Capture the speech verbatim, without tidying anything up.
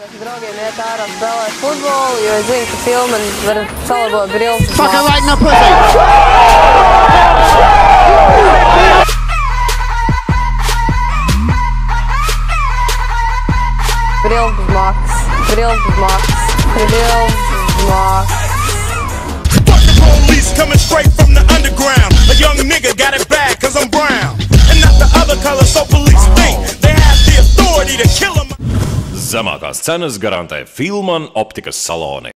Draugiem iet ārā spēlēt futbolu, jo es zinu, ka filma var salabot brilles. Fuck her right in the pussy! Brilles uz Max, brilles uz Max, brilles uz Max. Fuck the police coming straight from the underground. A young nigga got it bad cause I'm brown. And not the other color, so police think they have the authority to kill him. Zemākās cenas garantē Filman optikas saloni.